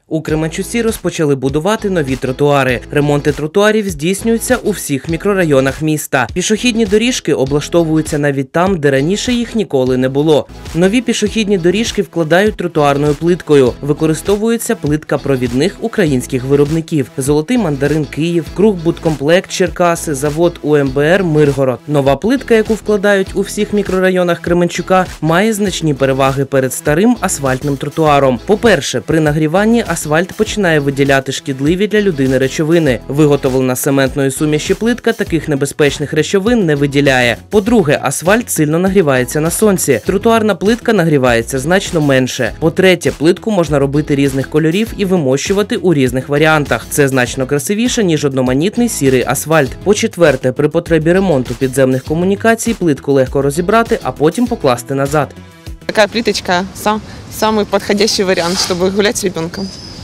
У Кременчуці розпочали будувати нові тротуари. Ремонти тротуарів здійснюються у всіх мікрорайонах міста. Пішохідні доріжки облаштовуються навіть там, де раніше їх ніколи не було. Нові пішохідні доріжки вкладають тротуарною плиткою. Використовується плитка провідних українських виробників: Золотий мандарин Київ, Кругбудкомплект Черкаси, завод УМБР Миргород. Нова плитка, яку вкладають у всіх мікрорайонах Кременчука, має значні переваги перед старим асфальтним тротуаром. По-перше, при нагріванні асфальт починає виділяти шкідливі для людини речовини. Виготовлена з цементної суміші плитка таких небезпечних речовин не виділяє. По-друге, асфальт сильно нагрівається на сонці. Тротуарна плитка нагрівається значно менше. По-третє, плитку можна робити різних кольорів і вимощувати у різних варіантах. Це значно красивіше, ніж одноманітний сірий асфальт. По-четверте, при потребі ремонту підземних комунікацій плитку легко розібрати, а потім покласти назад. Такая плиточка – самый подходящий вариант, чтобы гулять с ребенком.